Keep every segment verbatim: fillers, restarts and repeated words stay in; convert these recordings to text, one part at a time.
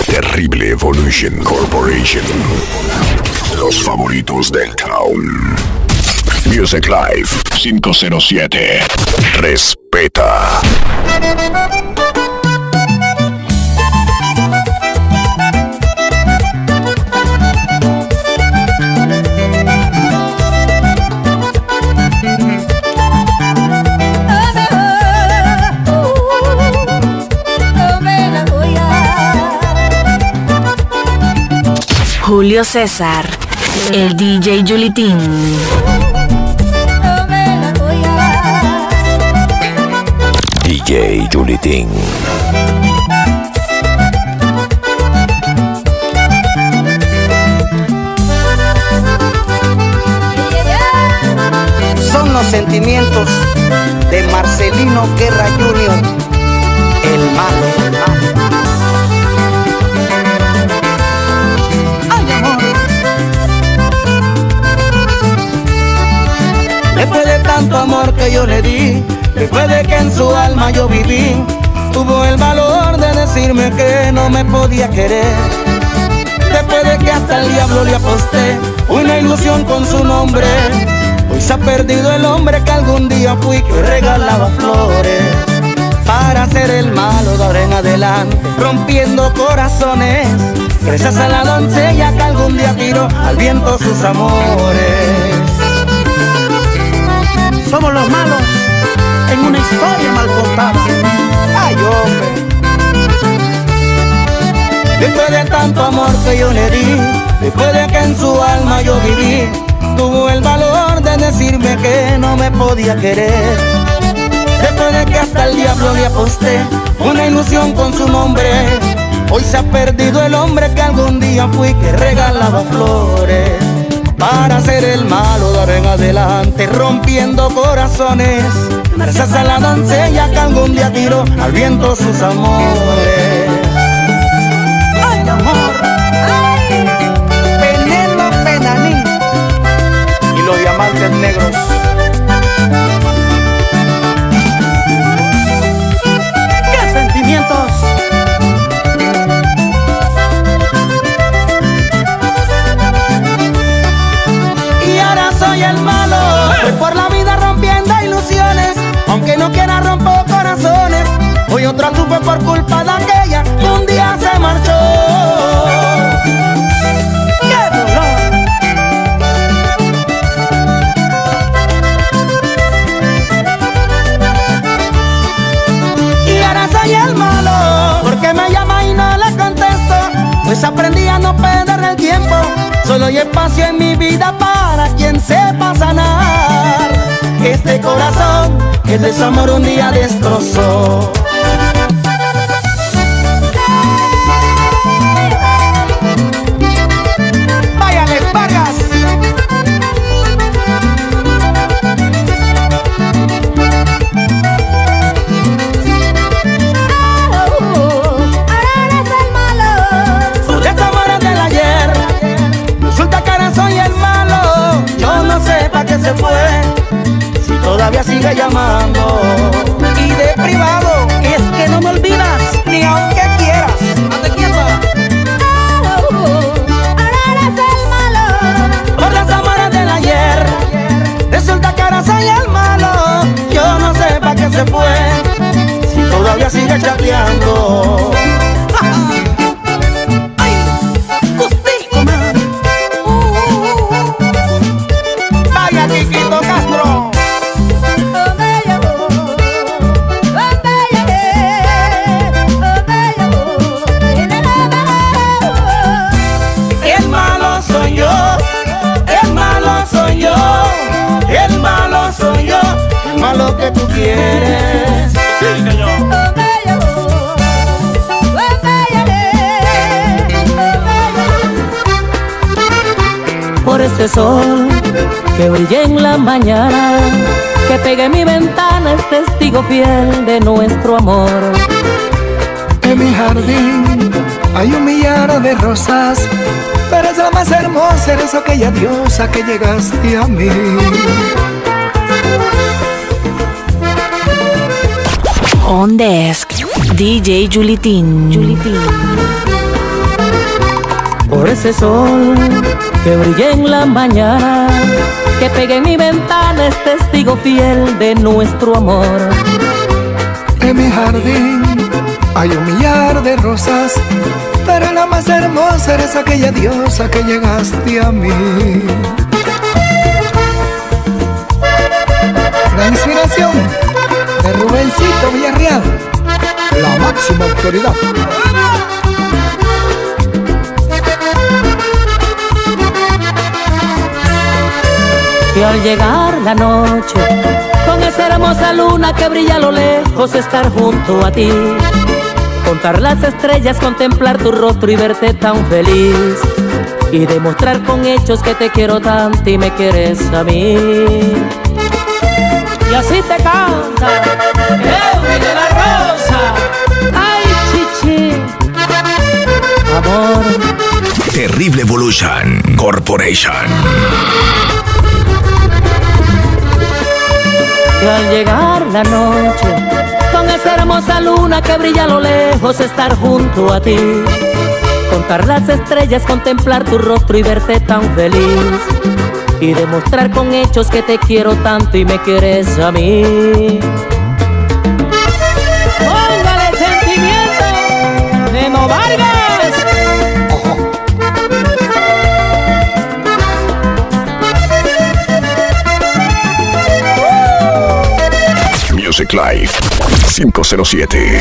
Terrible Evolution Corporation. Los favoritos del town. Music Live cinco cero siete. Respeta. Julio César, el D J Julitín. D J Julitín. Son los sentimientos de Marcelino Guerra junior, el malo, el malo. Después de tanto amor que yo le di, después de que en su alma yo viví, tuvo el valor de decirme que no me podía querer. Después de que hasta el diablo le aposté una ilusión con su nombre, hoy se ha perdido el hombre que algún día fui, que regalaba flores. Para ser el malo de ahora en adelante, rompiendo corazones, gracias a la doncella que algún día tiró al viento sus amores. Somos los malos en una historia mal contada. Ay, hombre. Después de tanto amor que yo le di, después de que en su alma yo viví, tuvo el valor de decirme que no me podía querer. Después de que hasta el diablo le aposté una ilusión con su nombre, hoy se ha perdido el hombre que algún día fui, que regalaba flores. Para ser el malo de ahora en adelante, rompiendo corazones, gracias a la doncella que algún día tiró al viento sus amores. ¡Ay, amor! ¡Ay! Penélope Nanín y los diamantes negros. ¡Qué sentimientos! Soy el malo, voy por la vida rompiendo ilusiones, aunque no quiera rompo corazones. Hoy otra tuve por culpa de aquella que un día se marchó. ¡Qué dolor! Y ahora soy el malo, porque me llama y no le contesto, pues aprendí a no perder el tiempo. Solo hay espacio en mi vida para quien sepa sanar este corazón que el desamor un día destrozó. ¡Váyale, Vargas! Se fue, si todavía sigue llamando, y de privado es que no me olvidas ni aunque quieras. ¡Ande quieta! Ahora eres el malo por las amaras del ayer. Resulta que ahora soy el malo. Yo no sé para qué se fue, si todavía sigue chateando. Chiquito Castro. El malo soy yo, el malo soy yo, el malo soy yo, el malo que tú quieres. Sí, señor. Por este sol que brilla en la mañana, que pegue en mi ventana, es testigo fiel de nuestro amor. En mi jardín hay un millar de rosas, pero es la más hermosa, eres aquella diosa que llegaste a mí. On Desk, D J Julitín. Julitín. por ese sol que brilla en la mañana, que pegué en mi ventana, es testigo fiel de nuestro amor. En mi jardín hay un millar de rosas, pero la más hermosa eres aquella diosa que llegaste a mí. La inspiración de Rubencito Villarreal, la máxima autoridad. Y al llegar la noche, con esa hermosa luna que brilla a lo lejos, estar junto a ti, contar las estrellas, contemplar tu rostro y verte tan feliz, y demostrar con hechos que te quiero tanto y me quieres a mí. Y así te canta Eury de la Rosa. Ay, chichi, amor. Terrible Evolution Corporation. Y al llegar la noche, con esa hermosa luna que brilla a lo lejos, estar junto a ti, contar las estrellas, contemplar tu rostro y verte tan feliz, y demostrar con hechos que te quiero tanto y me quieres a mí. Póngale sentimiento, Nemo Vargas. Music Live cinco cero siete.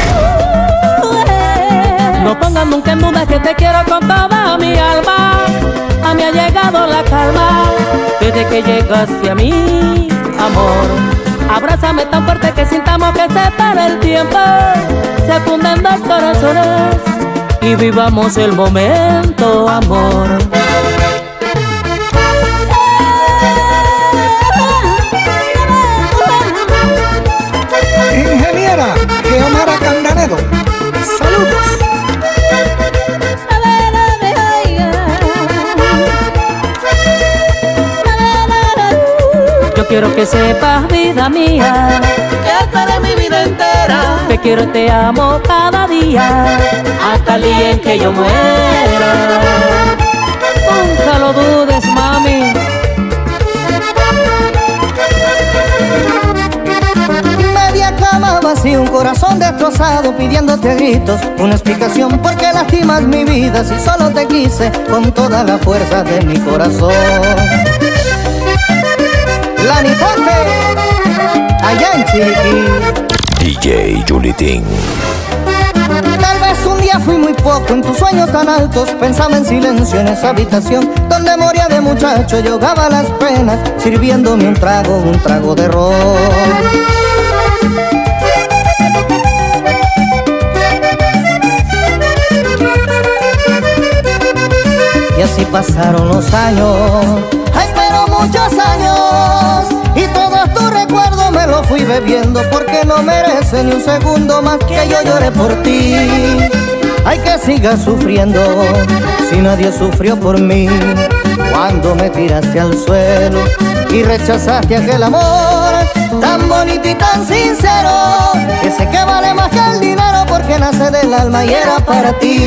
No pongan nunca en duda que te quiero con toda mi alma. A mí ha llegado la calma desde que llegaste a mí, amor. Abrázame tan fuerte que sintamos que se para el tiempo, se funden dos corazones y vivamos el momento, amor. Ingeniera Geomara Candanedo, saludos. Yo quiero que sepas, vida mía, que estaré mi vida entera. Te quiero y te amo cada día, hasta el día en que yo muera. Nunca lo dudes, mami. Media cama vacía, un corazón destrozado, pidiéndote a gritos una explicación. ¿Por qué lastimas mi vida si solo te quise con toda la fuerza de mi corazón? La Nipote, allá en Chiriquí. D J Julitín. Tal vez un día fui muy poco en tus sueños tan altos. Pensaba en silencio en esa habitación donde moría de muchacho, yo ahogaba las penas sirviéndome un trago, un trago de ron. Y así pasaron los años, ay, pero muchos años, y todo tu recuerdo me lo fui bebiendo, porque no merece ni un segundo más que yo llore por ti. Ay, que sigas sufriendo si nadie sufrió por mí, cuando me tiraste al suelo y rechazaste aquel amor tan bonito y tan sincero, que sé que vale más que el dinero, porque nace del alma y era para ti.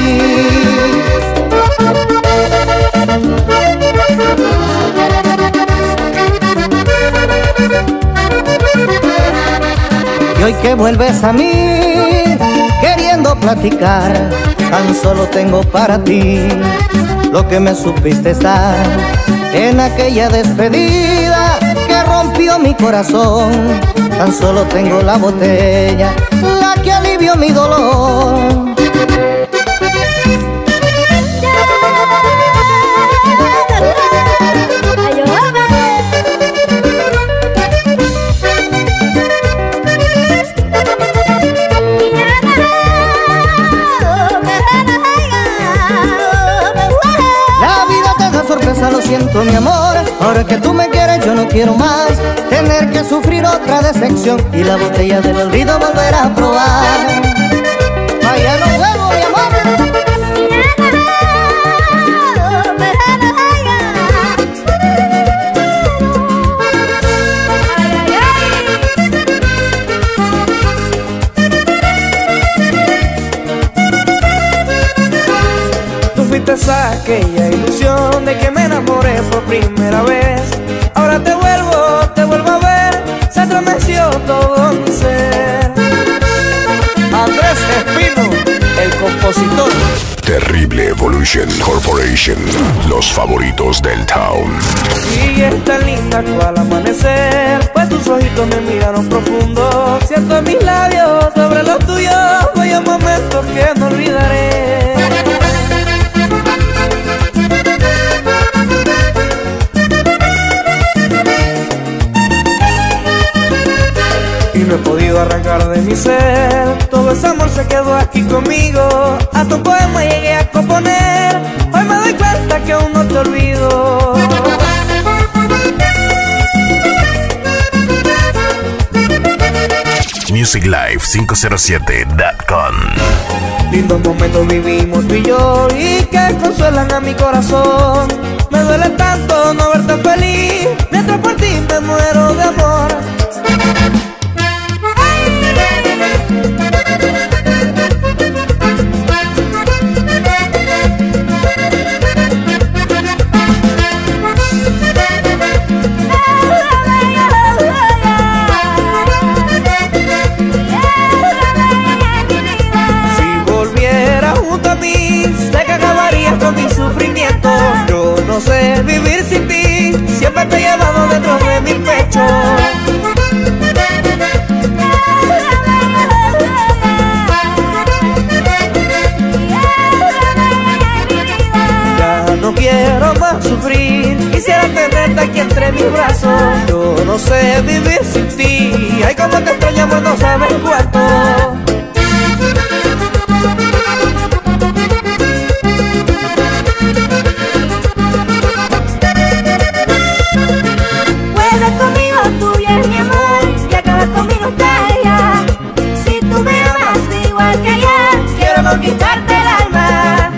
Y hoy que vuelves a mí queriendo platicar, tan solo tengo para ti lo que me supiste dar en aquella despedida que rompió mi corazón. Tan solo tengo la botella, la que alivió mi dolor. Lo siento, mi amor, ahora que tú me quieres yo no quiero más tener que sufrir otra decepción y la botella del olvido volver a probar. Vaya, no vuelvo, mi amor. tristeza aquella ilusión de que me enamoré por primera vez. Ahora te vuelvo, te vuelvo a ver, se estremeció todo mi ser. Andrés Espino, el compositor. Terrible Evolution Corporation, los favoritos del town. Y es tan linda cual amanecer, pues tus ojitos me miraron profundo. Siento mis labios sobre los tuyos, bellos momentos que no olvidaré. Y no he podido arrancar de mi ser, todo ese amor se quedó aquí conmigo. A tu poema llegué a componer, hoy me doy cuenta que aún no te olvido. music live cinco cero siete punto com. Lindos momentos vivimos tú y yo, y que consuelan a mi corazón. Me duele tanto no verte feliz, mientras por ti me muero de amor. Yo no sé vivir sin ti, siempre te he llevado dentro de mi pecho. Ya no quiero más sufrir, quisiera tenerte aquí entre mis brazos. Yo no sé vivir sin ti, ay como te extrañamos no sabes cuánto. Conquistarte el alma.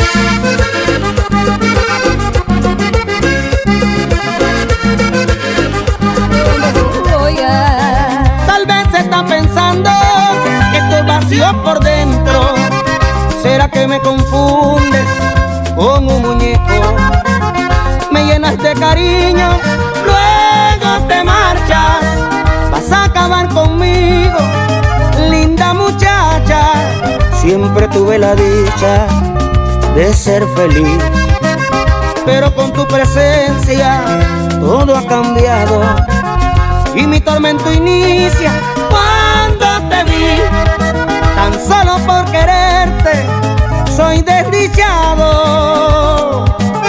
Tal vez se está pensando que estoy vacío por dentro. ¿Será que me confundes con un muñeco? Me llenas de cariño, luego te marchas. Vas a acabar conmigo, linda muchacha. Siempre tuve la dicha de ser feliz, pero con tu presencia todo ha cambiado. Y mi tormento inicia cuando te vi, tan solo por quererte soy desdichado.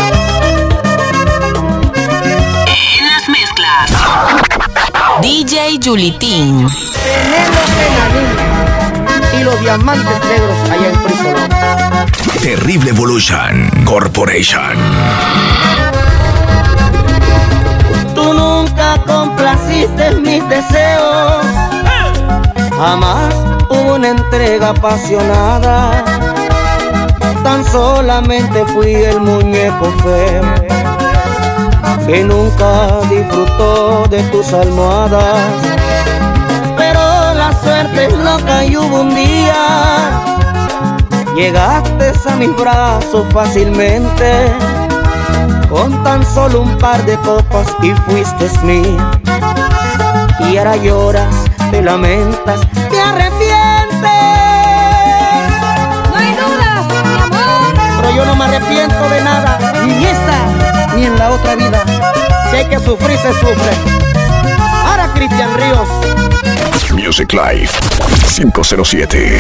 En las mezclas, D J Julitín. Y los diamantes negros allá en Frisolón. Terrible Evolution Corporation. Tú nunca complaciste mis deseos, jamás hubo una entrega apasionada. Tan solamente fui el muñeco feo que nunca disfrutó de tus almohadas. La suerte es loca y hubo un día llegaste a mis brazos fácilmente, con tan solo un par de copas y fuiste mía. Y ahora lloras, te lamentas, te arrepientes. No hay duda, mi amor. Pero yo no me arrepiento de nada, ni en esta ni en la otra vida. Si hay que sufrir, se sufre. Ahora Cristian Ríos. Music Live cinco cero siete.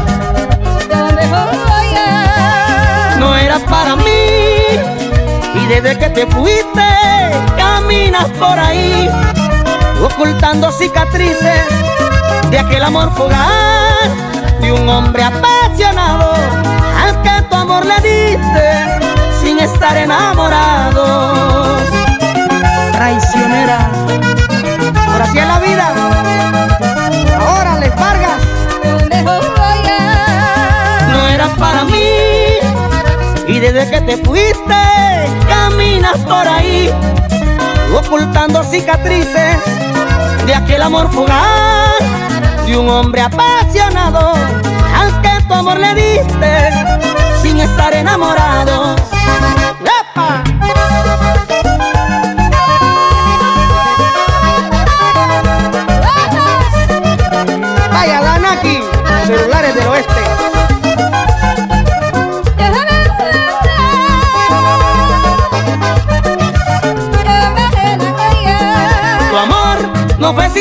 No era para mí, y desde que te fuiste caminas por ahí ocultando cicatrices de aquel amor fugaz de un hombre apasionado al que tu amor le diste sin estar enamorados. Traicionera, por así es la vida. Ahora les Vargas. No era para mí, y desde que te fuiste caminas por ahí ocultando cicatrices de aquel amor fugaz de un hombre apasionado al que tu amor le diste sin estar enamorado.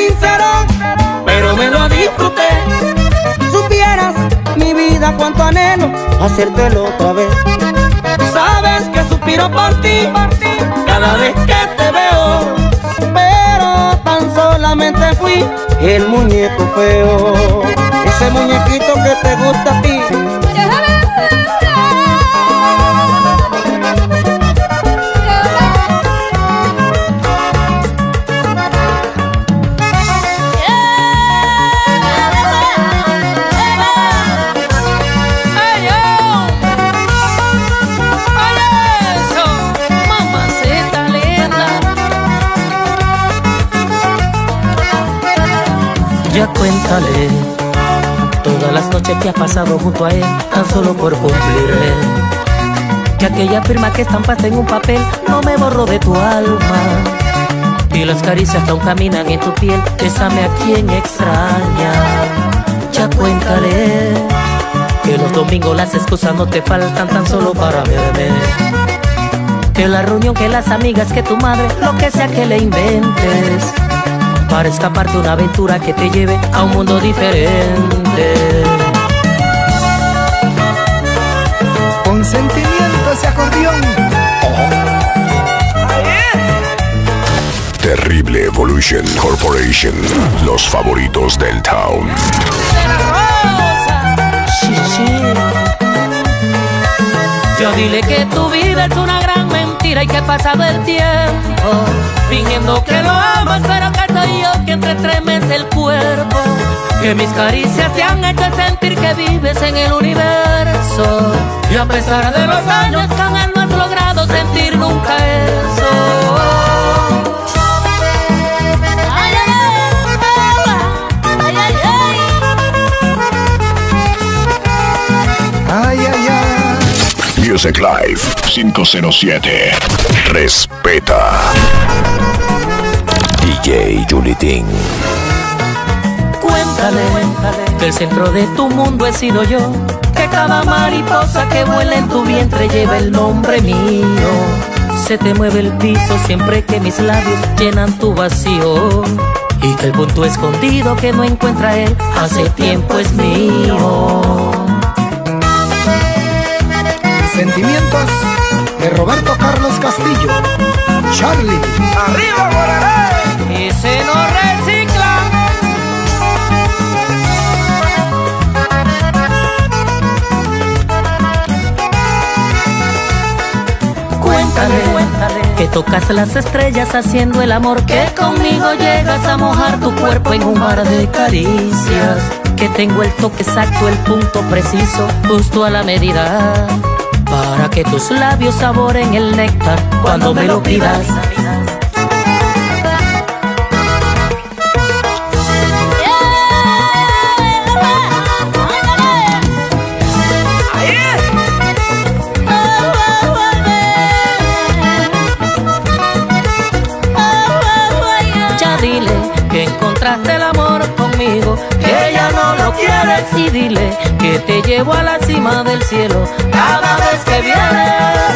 sincero, pero me lo disfruté. Supieras, mi vida, cuánto anhelo hacértelo otra vez. Sabes que suspiro por ti cada vez que te veo, pero tan solamente fui el muñeco feo, ese muñequito que te gusta a ti. Ya cuéntale todas las noches que has pasado junto a él, tan solo por cumplirle que aquella firma que estampaste en un papel no me borró de tu alma. Y las caricias que aún caminan en tu piel, bésame a quien extraña. Ya cuéntale que los domingos las excusas no te faltan tan solo para verme, que la reunión, que las amigas, que tu madre, lo que sea que le inventes, para escaparte una aventura que te lleve a un mundo diferente. Con sentimiento ese acordeón. Terrible Evolution Corporation, los favoritos del town. Sí, sí. Yo dile que tu vida es una gran mentira y que ha pasado el tiempo fingiendo que lo amas, pero que soy yo quien te estremece el cuerpo, que mis caricias te han hecho sentir que vives en el universo, y a pesar de los años jamás no has logrado sentir nunca eso. Ay, ay, ay, ay, ay, Ay, ay, ay. Music Live cinco cero siete. Respeta. D J Julitín. Cuéntale, cuéntale que el centro de tu mundo he sido yo, que cada mariposa que vuela en tu vientre lleva el nombre mío. Se te mueve el piso siempre que mis labios llenan tu vacío, y que el punto escondido que no encuentra él hace tiempo es mío. Sentimientos de Roberto Carlos Castillo. Charlie. ¡Arriba, Guararé! Y se nos recicla. Cuéntale, cuéntale que tocas las estrellas haciendo el amor, que conmigo llegas a mojar tu cuerpo en un mar de caricias, que tengo el toque exacto, el punto preciso, justo a la medida, para que tus labios saboren el néctar cuando me lo pidas. Ya dile que encontraste el amor conmigo, que ya no lo quieres, y dile que te llevo a la cima del cielo cada vez que vienes.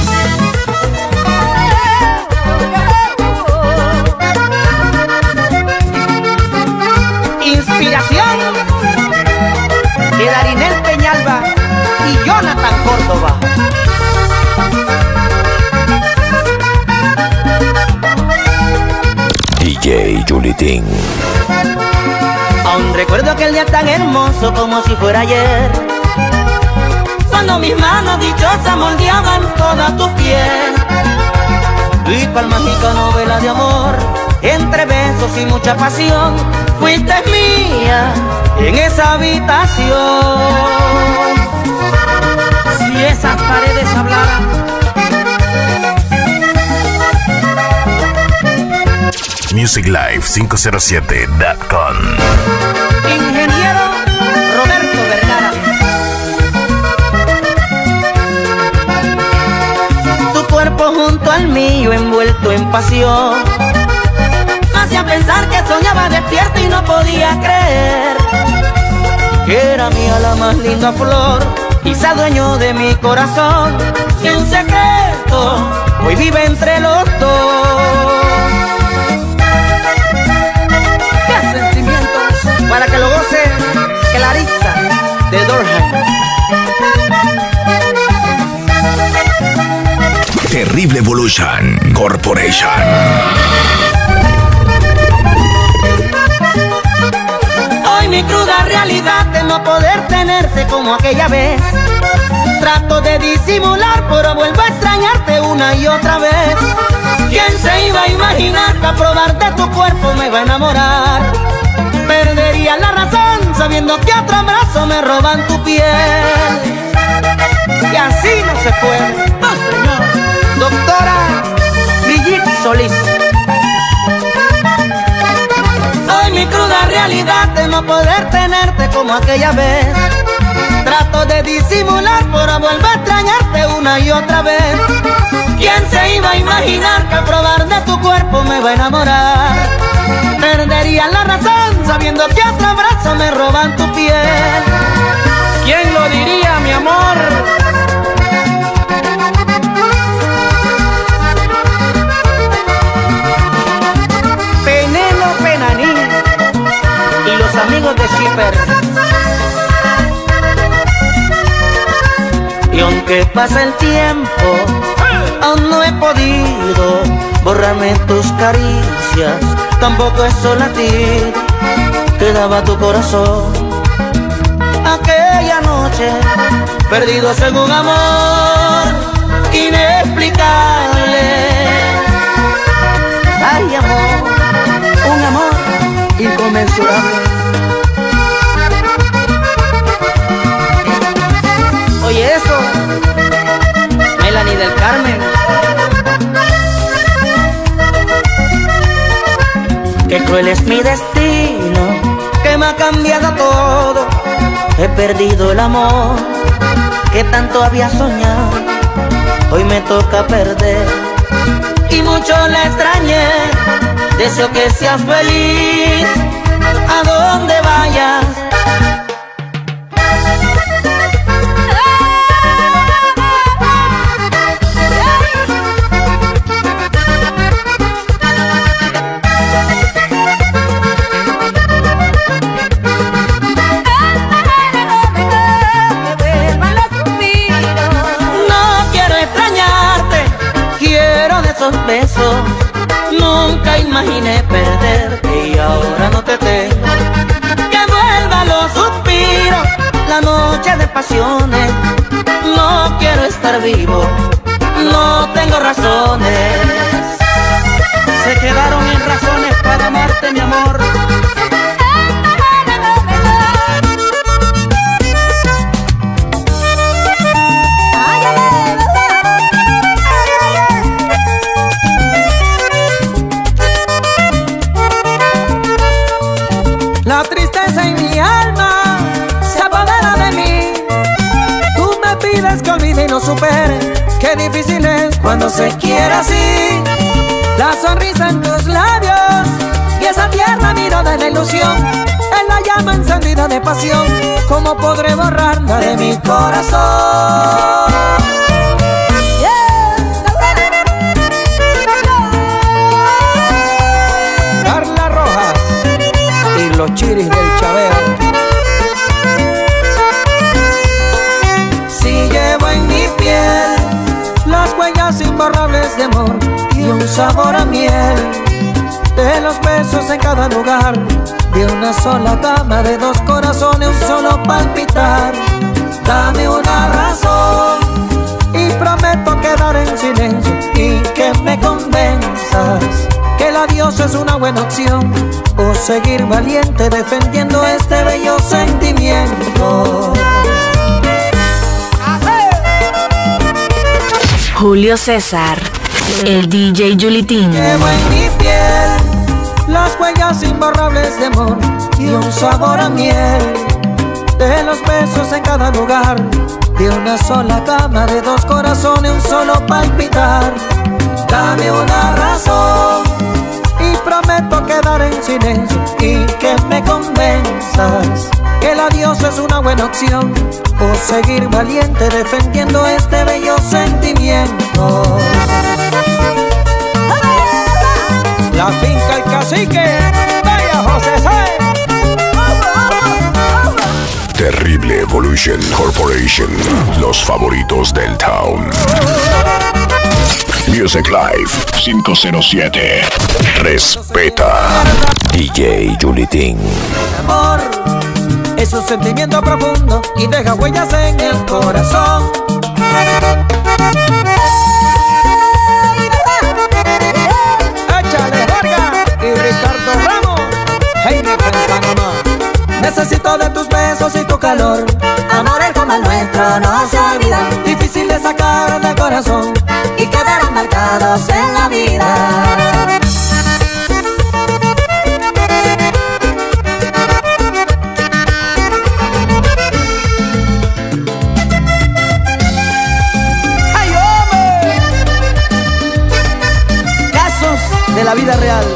Inspiración de Darinel Peñalba y Jonathan Córdoba. D J Julitín. Aún recuerdo aquel día tan hermoso como si fuera ayer, cuando mis manos dichosas moldeaban toda tu piel, y cual mágica novela de amor, entre besos y mucha pasión, fuiste mía en esa habitación. Si esas paredes hablaran. Music Live cinco cero siete punto com. Ingeniero Roberto Vergara. Tu cuerpo junto al mío envuelto en pasión me hacía pensar que soñaba despierto y no podía creer que era mía la más linda flor, quizá dueño de mi corazón, y un secreto hoy vive entre los dos. de Dorheim. Terrible Evolution Corporation. Hoy mi cruda realidad de no poder tenerte como aquella vez. Trato de disimular, pero vuelvo a extrañarte una y otra vez. ¿Quién se iba a imaginar que a probar de tu cuerpo me iba a enamorar? Perdería la razón sabiendo que otro abrazo me roban tu piel. Y así no se puede. ¡No, señor! Doctora Brigitte Solís. Hoy mi cruda realidad de no poder tenerte como aquella vez. Trato de disimular, pero vuelvo a extrañarte una y otra vez. ¿Quién se iba a imaginar que al probar de tu cuerpo me va a enamorar? Perdería la razón sabiendo que otro abrazo me roban tu piel. ¿Quién lo diría, mi amor? Penélope Naní y los amigos de Shipper. Y aunque pasa el tiempo, aún no he podido borrarme tus caricias, tampoco es latir que daba tu corazón. Aquella noche, perdidos en un amor inexplicable. Ay, amor, un amor inconmensurable. Oye eso, Melanie del Carmen. Qué cruel es mi destino, que me ha cambiado todo. He perdido el amor que tanto había soñado. Hoy me toca perder y mucho la extrañé. Deseo que seas feliz a donde vayas. Besos, nunca imaginé perderte y ahora no te tengo. Que vuelva los suspiros, la noche de pasiones. No quiero estar vivo, no tengo razones. Se quedaron en razones para amarte, mi amor. La tristeza en mi alma se apodera de mí. Tú me pides que olvide y no supere. Qué difícil es cuando se quiere así. La sonrisa en tus labios y esa tierna mirada de ilusión es la llama encendida de pasión. ¿Cómo podré borrarla de mi corazón? Carla Rojas y los chiris del Chaveo. Si llevo en mi piel las huellas imborrables de amor y un sabor a miel de los besos en cada lugar, de una sola cama, de dos corazones, un solo palpitar. Dame una razón y prometo quedar en silencio y que me convenzas que el adiós es una buena opción, o seguir valiente defendiendo este bello sentimiento. Julio César, el D J Julitín. Llevo en mi piel las huellas imborrables de amor y un sabor a miel de los besos en cada lugar, de una sola cama, de dos corazones, un solo palpitar. Dame una razón y prometo quedar en silencio y que me convenzas que el adiós es una buena opción, o seguir valiente defendiendo este bello sentimiento. La finca El Cacique, vaya José C. Terrible Evolution Corporation. Los favoritos del town. Music Live cinco cero siete. Respeta. D J Julitín. Amor es un sentimiento profundo y deja huellas en el corazón. Échale Vargas y Ricardo Ramos. Jaime Panamá. Necesito de tus besos y tu calor. Amores como el nuestro no se olvidan. Difícil de sacar del corazón y quedarán marcados en la vida. ¡Ay, hombre! Casos de la vida real.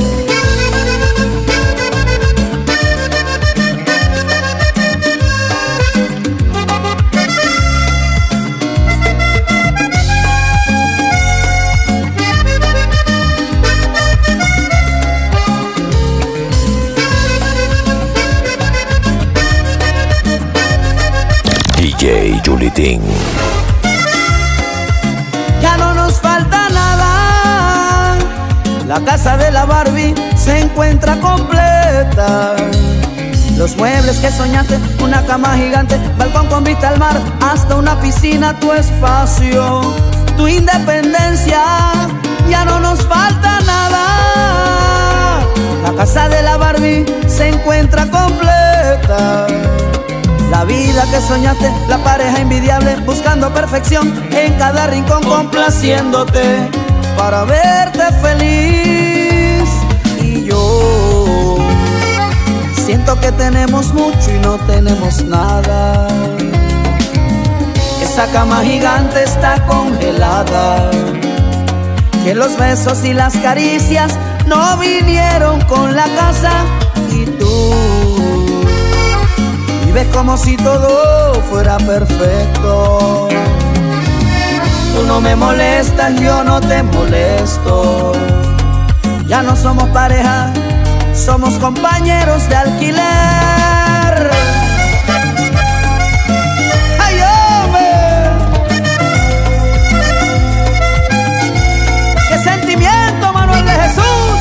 D J Julitín. Ya no nos falta nada. La casa de la Barbie se encuentra completa. Los muebles que soñaste, una cama gigante, balcón con vista al mar, hasta una piscina, tu espacio, tu independencia. Ya no nos falta nada. La casa de la Barbie se encuentra completa. La vida que soñaste, la pareja envidiable, buscando perfección en cada rincón, complaciéndote para verte feliz. Y yo siento que tenemos mucho y no tenemos nada. Esa cama gigante está congelada, que los besos y las caricias no vinieron con la casa. Y tú vives como si todo fuera perfecto. Tú no me molestas, yo no te molesto. Ya no somos pareja, somos compañeros de alquiler. ¡Ay, hombre! ¡Qué sentimiento, Manuel de Jesús!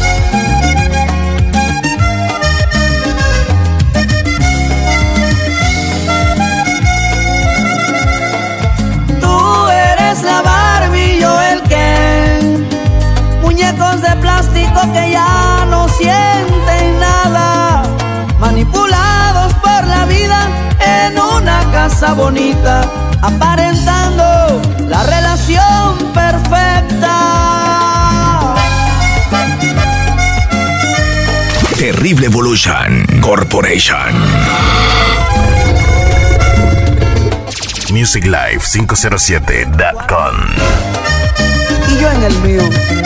La Barbie, yo el Ken, muñecos de plástico que ya no sienten nada, manipulados por la vida en una casa bonita, aparentando la relación perfecta. Terrible Evolution Corporation. Music Live cinco cero siete punto com. Y yo en el mío.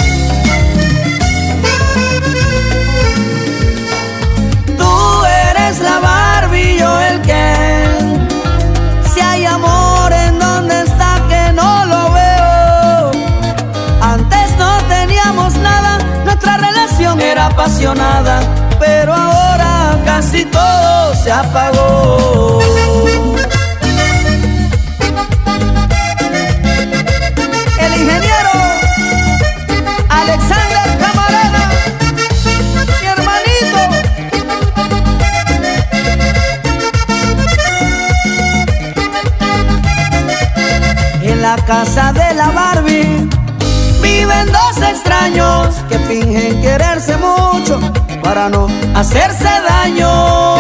Tú eres la Barbie, yo el Ken. Si hay amor, ¿en dónde está que no lo veo? Antes no teníamos nada, nuestra relación era apasionada, pero ahora casi todo se apagó. Ingeniero Alexander Camarena, mi hermanito. En la casa de la Barbie viven dos extraños que fingen quererse mucho para no hacerse daño.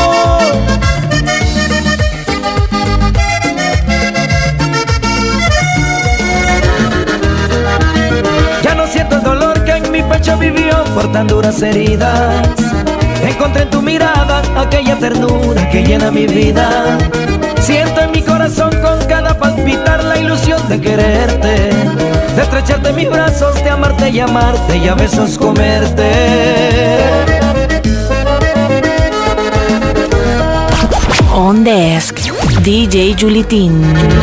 Siento el dolor que en mi pecho vivió por tan duras heridas. Encontré en tu mirada aquella ternura que llena mi vida. Siento en mi corazón con cada palpitar la ilusión de quererte, de estrecharte en mis brazos, de amarte y amarte y a besos comerte. On Desk, D J Julitín.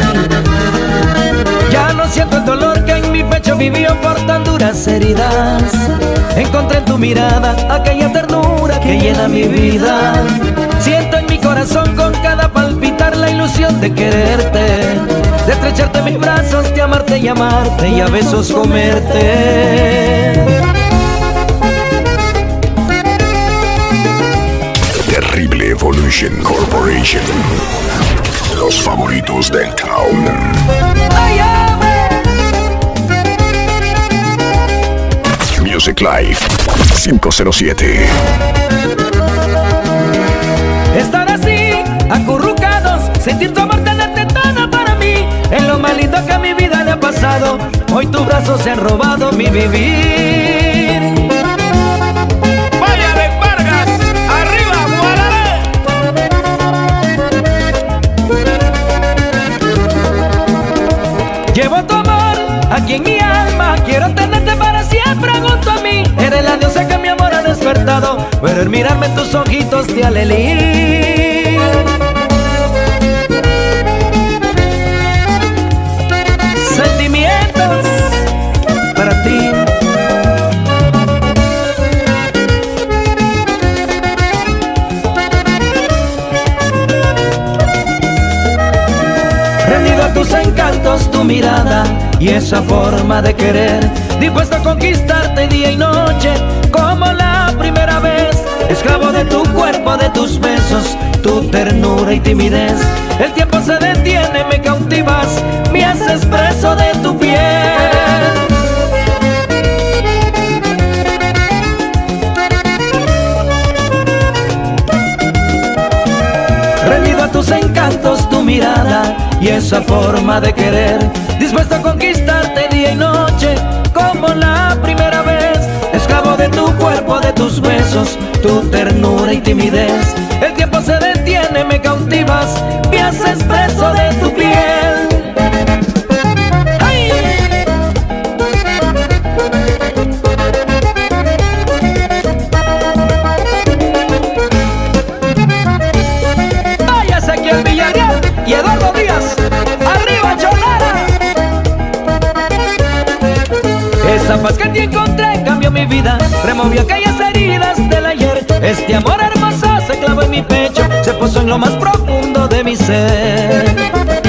Ya no siento el dolor que en mi pecho vivió por tan duras heridas. Encontré en tu mirada aquella ternura que llena mi vida. Siento en mi corazón con cada palpitación palpitar la ilusión de quererte, de estrecharte en mis brazos, de amarte y amarte y a besos comerte. Terrible Evolution Corporation, los favoritos del town. Music Live cinco cero siete. Estar así, acurrucados, sentir tu amor, tenerte todo para mí, es lo más lindo que a mi vida le ha pasado. Hoy tus brazos se han robado mi vivir. ¡Vaya de Vargas! ¡Arriba, Guararé! Llevo tu amor aquí en mi alma, quiero tenerte para siempre junto a mí. Eres la diosa que mi amor ha despertado, pero el mirarme en tus ojitos te alelí. Sentimientos para ti. Rendido a tus encantos, tu mirada y esa forma de querer, dispuesto a conquistarte día y noche como la primera vez. Esclavo de tu cuerpo, de tus besos, tu ternura y timidez. El tiempo se detiene, me cautivas, me haces preso de tu piel. Rendido a tus encantos, tu mirada y esa forma de querer, dispuesto a conquistarte día y noche como la primera vez. Esclavo de tu cuerpo, de tus besos, tu ternura y timidez. El tiempo se detiene, me cautivas, me haces preso de tu piel. ¡Ay! Váyase aquí el Villarreal y Eduardo Díaz. ¡Arriba, Chonara! Esa paz que te encontré cambió mi vida, removió aquellas heridas del ayer. Este amor hermoso se clavó en mi pecho, se puso en lo más profundo de mi ser.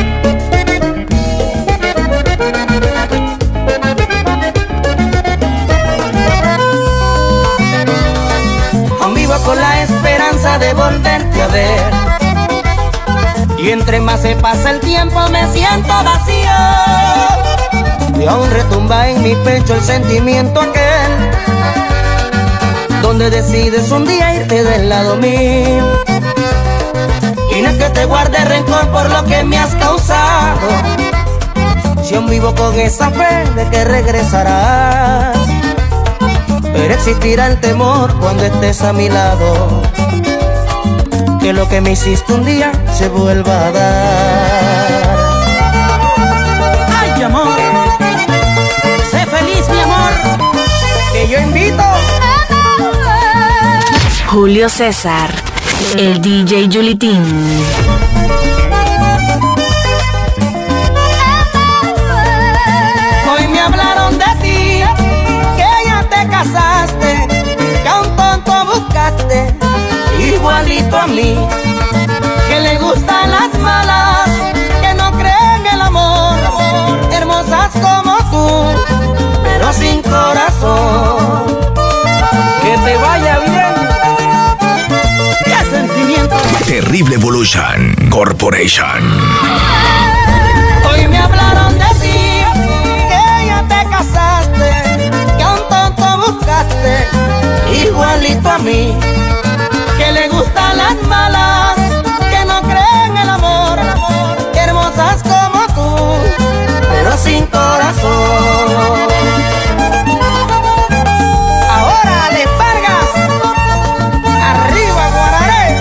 Aún vivo con la esperanza de volverte a ver, y entre más se pasa el tiempo me siento vacío, y aún retumba en mi pecho el sentimiento aquel, donde decides un día irte del lado mío. Y no es que te guarde rencor por lo que me has causado, si aún vivo con esa fe de que regresarás, pero existirá el temor cuando estés a mi lado, que lo que me hiciste un día se vuelva a dar. Ay, amor, sé feliz, mi amor, que yo invito. Julio César, el D J Julitín. Hoy me hablaron de ti, que ya te casaste, que a un tonto buscaste, igualito a mí, que le gustan las malas, que no creen en el amor, hermosas como tú, pero sin corazón. Que te vaya bien. Terrible Evolution Corporation. Hoy me hablaron de ti, que ya te casaste, que a un tonto buscaste, igualito a mí, que le gustan las malas, que no creen en el amor, hermosas como tú, pero sin corazón. Ahora les Vargas, arriba Guararé.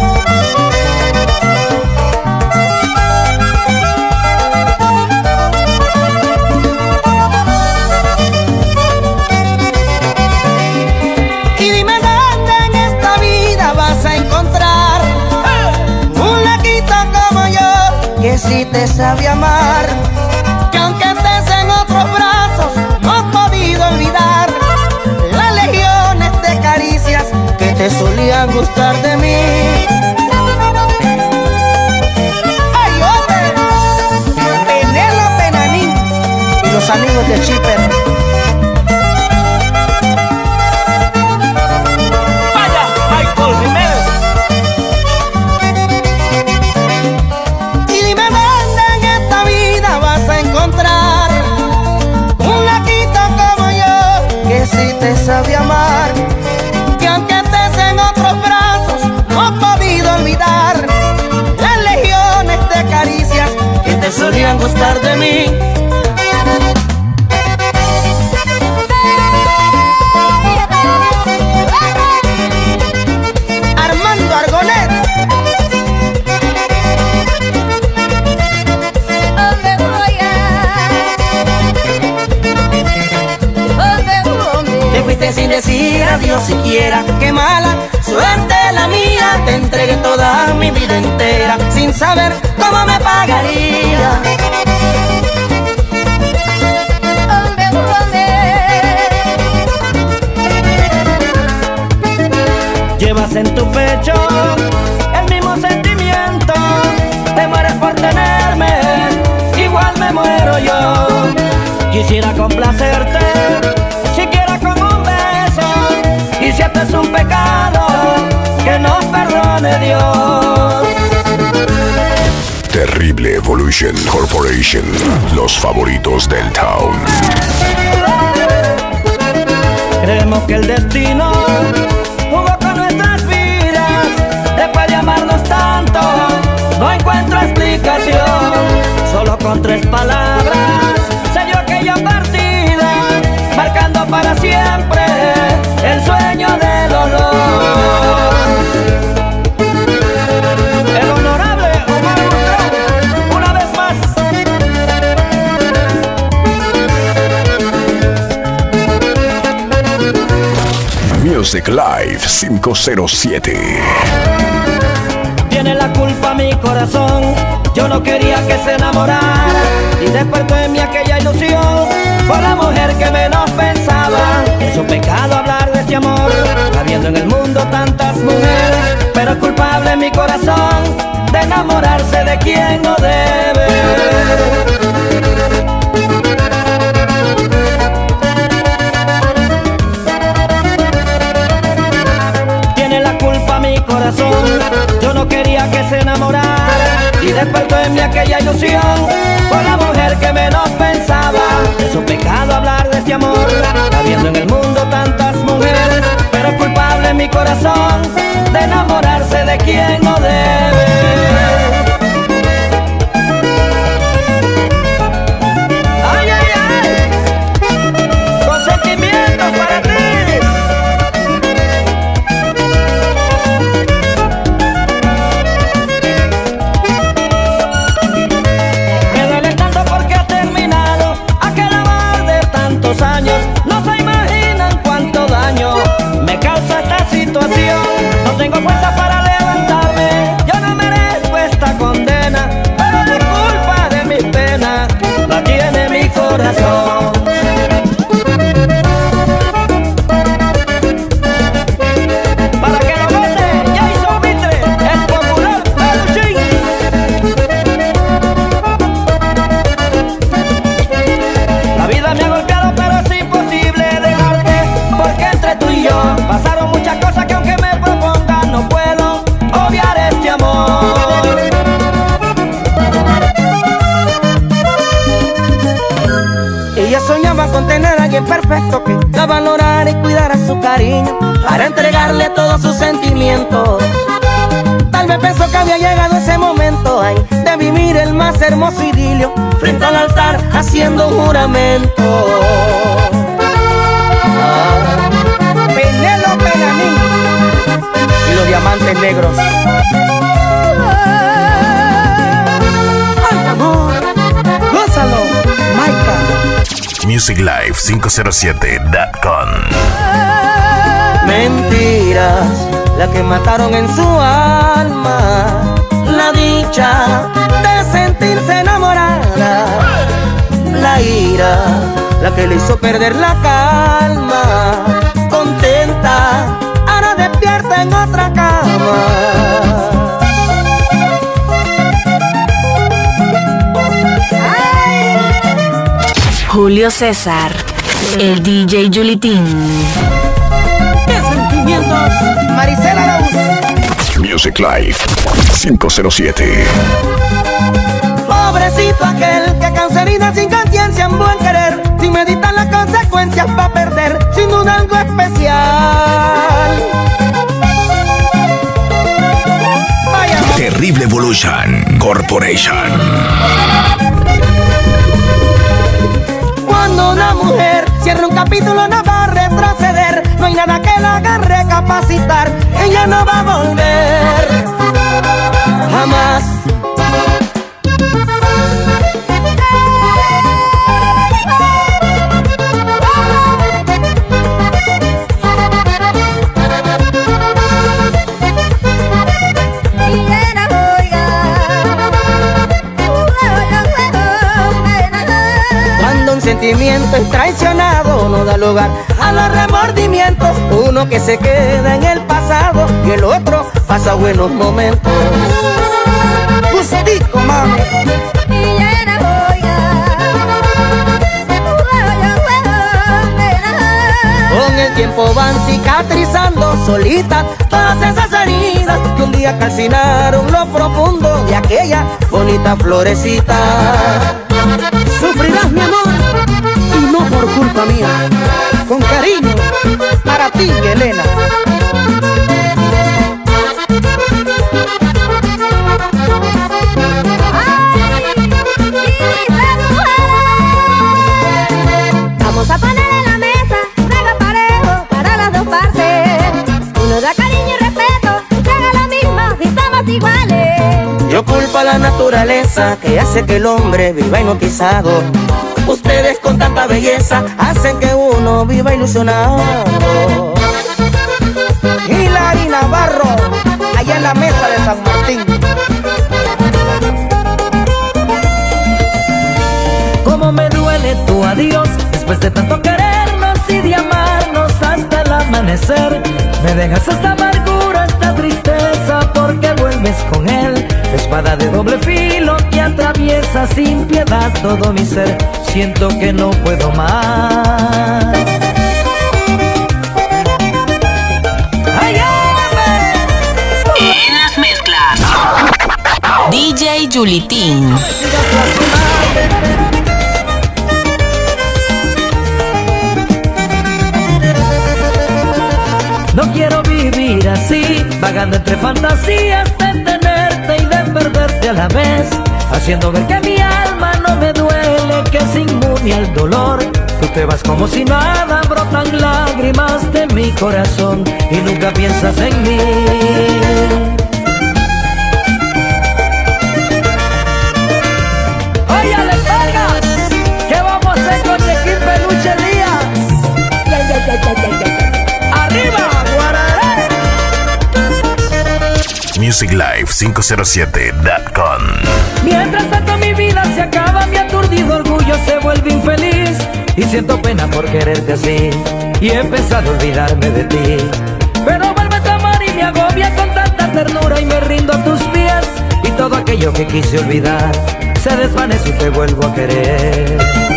Y dime dónde en esta vida vas a encontrar un laquito como yo, que sí te sabe amar, que aunque estés en otros brazos no has podido olvidar las legiones de caricias que te solían gustar de mí. los amigos de Chipper. Vaya, Michael Jiménez. Y dime dónde en esta vida vas a encontrar un laquito como yo, que sí te sabe amar, que aunque estés en otros brazos no he podido olvidar las legiones de caricias que te solían gustar de mí. Armando Argonet. ¿Dónde voy a? ¿Dónde voy? Te fuiste sin decir adiós siquiera. Qué mala suerte la mía. Te entregué toda mi vida entera sin saber cómo me pagaría. ¿Dónde voy? Llevas en tu pecho el mismo sentimiento. Te mueres por tenerme, igual me muero yo. Quisiera complacerte, siquiera con un beso. Y si este es un pecado, que nos perdone Dios. Terrible Evolution Corporation, los favoritos del town. Creemos que el destino jugó con nuestras vidas. Después de amarnos tanto, no encuentro explicación. Solo con tres palabras selló aquella partida, marcando para siempre el sueño del dolor. El honorable Omar Mondragón, una vez más. Music Live cinco cero siete. Tiene la culpa mi corazón, yo no quería que se enamorara. Y despertó en mí aquella ilusión por la mujer que menos pensaba. Es un pecado hablar de este amor, habiendo en el mundo tantas mujeres. Pero es culpable mi corazón de enamorarse de quien no debe. Mi corazón, yo no quería que se enamorara. Y despertó en mí aquella ilusión por la mujer que menos pensaba. Es un pecado hablar de este amor, habiendo en el mundo tantas mujeres. Pero es culpable mi corazón de enamorarse de quien no debe. Ay, ay, ay, con sentimientos para ti. Años, no se imaginan cuánto daño me causa esta situación. No tengo fuerza para levantarme, yo no merezco esta condena, pero la culpa de mis penas la tiene mi corazón. Para que lo goce, Jason Mitre, el popular Peluchín. La vida me ha golpeado, pero es imposible dejarte, porque entre tú y yo pasaron muchas cosas que aunque me proponga no puedo obviar este amor. Ella soñaba con tener a alguien perfecto que la valorara y cuidara su cariño, para entregarle todos sus sentimientos. Tal vez pensó que había llegado ese momento, ay, de vivir el más hermoso idilio frente al altar haciendo un juramento. Ah, Penélope Ganín y los diamantes negros. Ay, amor, gózalo, Maika. Music Live cinco cero siete punto com. Mentiras, la que mataron en su alma la dicha de sentirse enamorada, la ira, la que le hizo perder la calma. Contenta, ahora despierta en otra cama. Julio César, el D J Julitín. ¡Qué sentimientos! Maricela Arauz. Music Live cinco cero siete. Pobrecito aquel que cancerina sin conciencia en buen querer, sin meditar las consecuencias va a perder, sin duda algo especial. Vaya. Terrible Evolution Corporation. Cuando una mujer cierra un capítulo no va a retroceder, no hay nada que la haga recapacitar, ella no va a volver jamás. Cuando un sentimiento es traicionado no da lugar a los remordimientos, uno que se queda en el pasado y el otro pasa buenos momentos. Justico, mami. Con el tiempo van cicatrizando solitas todas esas heridas que un día calcinaron lo profundo de aquella bonita florecita. Sufrirás, mi amor, y no por culpa mía. Con cariño, para ti, Elena. Vamos a poner en la mesa trago parejo para las dos partes. Uno da cariño y respeto, se haga lo mismo si somos iguales. Yo culpo a la naturaleza que hace que el hombre viva hipnotizado. Ustedes con tanta belleza hacen que uno viva ilusionado. Hilary Navarro, allá en la mesa de San Martín. Cómo me duele tu adiós, después de tanto querernos y de amarnos hasta el amanecer. Me dejas esta amargura, esta tristeza, porque vuelves con él. Espada de doble filo que atraviesa sin piedad todo mi ser. Siento que no puedo más. ¡Ay, ay! En las mezclas, D J Julitín. No quiero vivir así, vagando entre fantasías de tenerte y de perderte a la vez, haciendo ver que mi alma no me duele, que es inmune al dolor. Tú te vas como si nada, brotan lágrimas de mi corazón y nunca piensas en mí. Oye, Ale Vargas, ¿qué vamos a hacer con Tequín Peluche Díaz? Ya, ya, ya, ya, ya, ya. ¡Arriba, Guararé! Music Live cinco cero siete punto com. Mientras tanto mi vida se acaba, mi aturdido orgullo se vuelve infeliz y siento pena por quererte así y he empezado a olvidarme de ti. Pero vuelves a amar y me agobia con tanta ternura y me rindo a tus pies y todo aquello que quise olvidar se desvanece y te vuelvo a querer.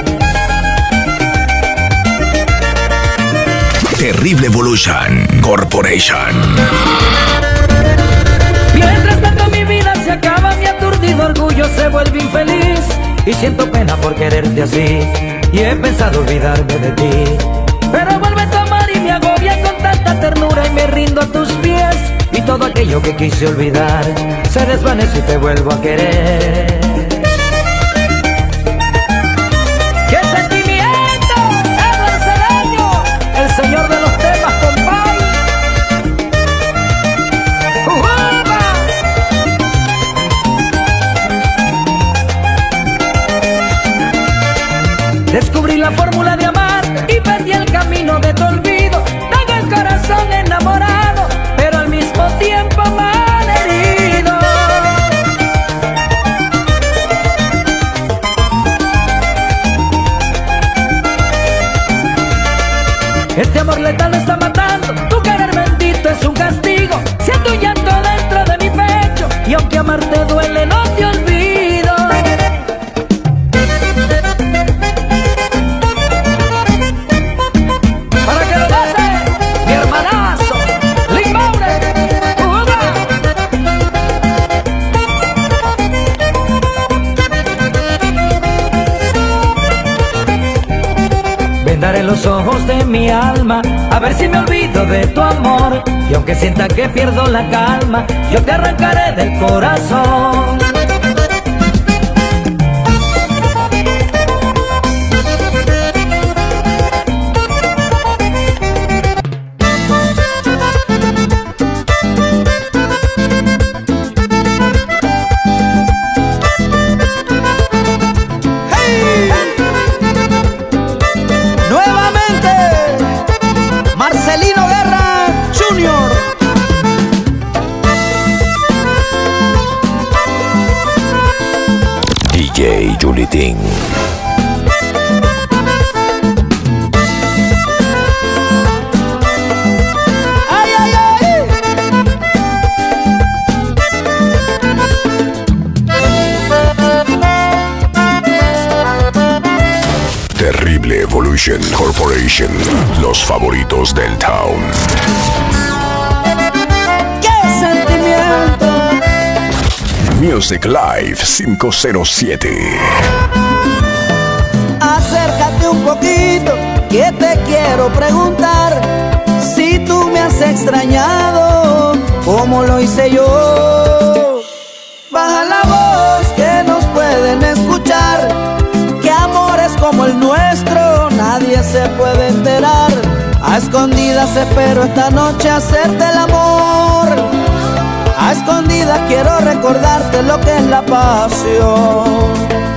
Terrible Evolution Corporation. Mientras tanto mi vida se acaba, mi aturdido orgullo se vuelve infeliz y siento pena por quererte así y he pensado olvidarme de ti. Pero vuelves a amar y me agobia con tanta ternura y me rindo a tus pies y todo aquello que quise olvidar se desvanece y te vuelvo a querer. ¡Qué sentimiento! ¡Edward Cedeño, el señor de los temas, compadre! ¡Ujuba! Descubrí la fórmula de amar y perdí el camino de tu olvido. Tengo el corazón enamorado, pero al mismo tiempo malherido. Este amor letal me está matando, tu querer bendito es un castigo. Siento un llanto dentro de mi pecho y aunque amarte duele no te olvido. vendaré los ojos de mi alma, a ver si me olvido de tu amor. Y aunque sienta que pierdo la calma, yo te arrancaré del corazón. D J Julitín. Ay, ay, ay. Terrible Evolution Corporation, los favoritos del town. ¡Qué sentimiento! Music Live cinco cero siete. Acércate un poquito, que te quiero preguntar si tú me has extrañado como lo hice yo. Baja la voz que nos pueden escuchar, que amores como el nuestro nadie se puede enterar. A escondidas espero esta noche hacerte el amor. A escondidas quiero recordarte lo que es la pasión.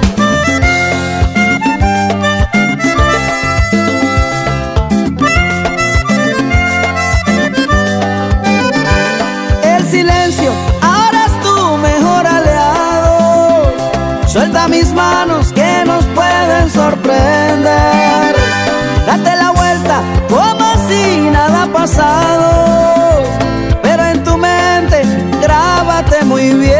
El silencio ahora es tu mejor aliado. Suelta mis manos que nos pueden sorprender. Date la vuelta como si nada ha pasado, pero en tu mente grábate muy bien.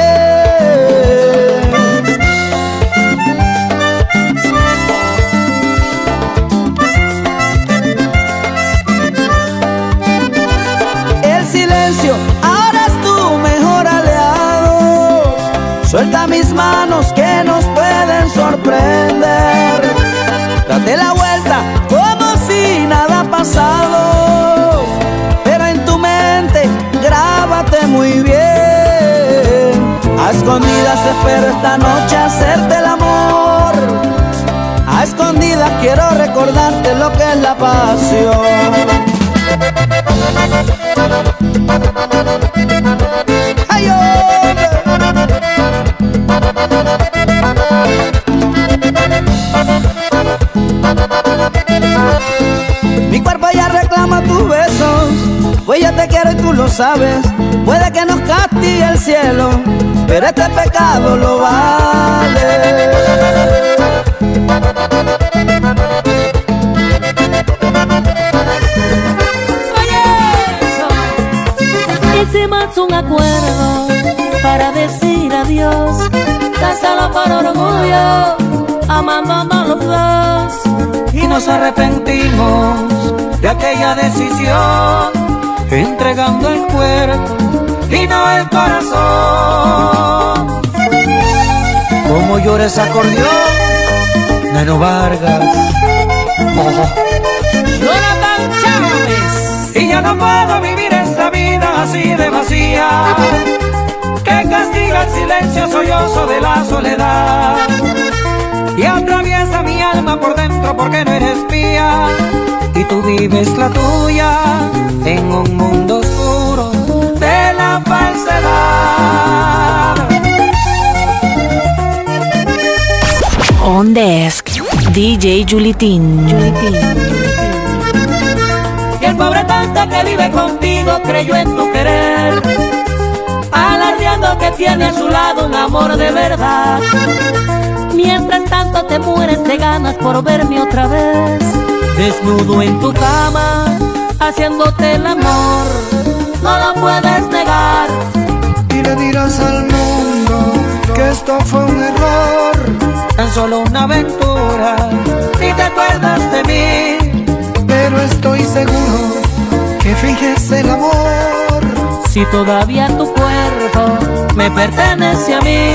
El silencio ahora es tu mejor aliado. Suelta mis manos que nos pueden sorprender. Date la vuelta como si nada ha pasado, pero en tu mente grábate muy bien. A escondidas espero esta noche hacerte el amor. A escondidas quiero recordarte lo que es la pasión. ¡Ay, hombre! Mi cuerpo ya reclama tus besos, pues yo te quiero y tú lo sabes. Puede que nos castigue el cielo, pero este pecado lo vale. Hicimos un acuerdo para decir adiós, tan solo por orgullo, amándonos los dos. Y nos arrepentimos de aquella decisión, entregando el cuerpo y no el corazón. Como llora ese acordeón, Nano Vargas, oh. Jonathan Chávez. Y ya no puedo vivir esta vida así de vacía, que castiga el silencio sollozo de la soledad y atraviesa mi alma por dentro porque no eres mía y tú vives la tuya en un mundo oscuro de la falsedad. On Desk, D J Julitín. Y el pobre tanta que vive contigo creyó en tu querer, alardeando que tiene a su lado un amor de verdad. Mientras tanto te mueres de ganas por verme otra vez, desnudo en tu cama, haciéndote el amor. No lo puedes negar. Y le dirás al mundo que esto fue un error, tan solo una aventura, si te acuerdas de mí. Pero estoy seguro que finges el amor. Si todavía tu cuerpo me pertenece a mí.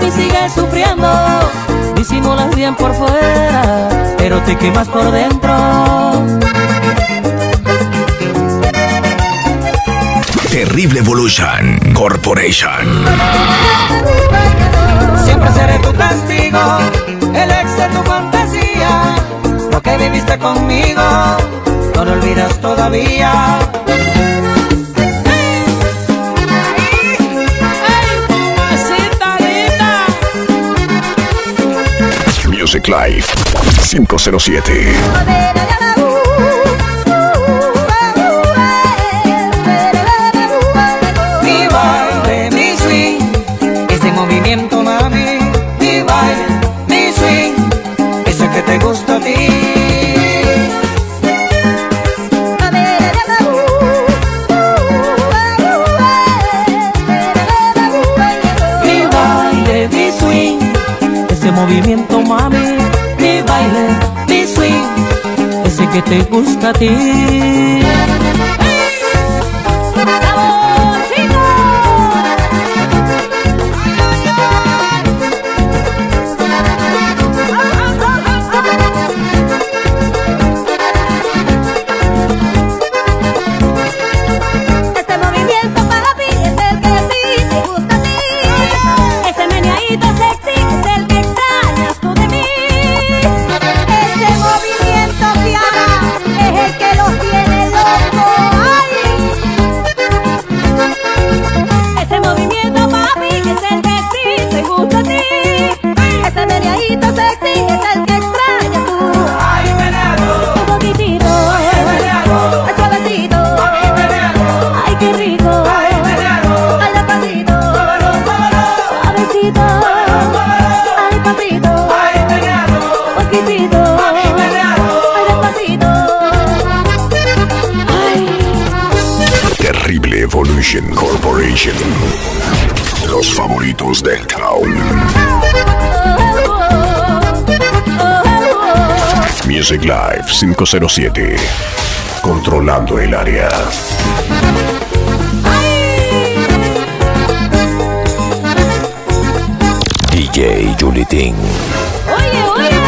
mí sigues sufriendo. Disimulas bien por fuera, pero te quemas por dentro. Terrible Evolution Corporation. Siempre seré tu castigo, el ex de tu fantasía. Lo que viviste conmigo, no lo olvidas todavía. Music Live cinco cero siete. Mi baile, mi swing, ese movimiento, mami. Mi baile, mi swing, ese que te gusta a ti. Mi baile, mi swing, ese movimiento, mami. Mi baile, mi swing, ese que te gusta a ti. Terrible Evolution Corporation. Los favoritos del town. Music Live cinco cero siete. Controlando el área. D J Julitín. Oye, oye.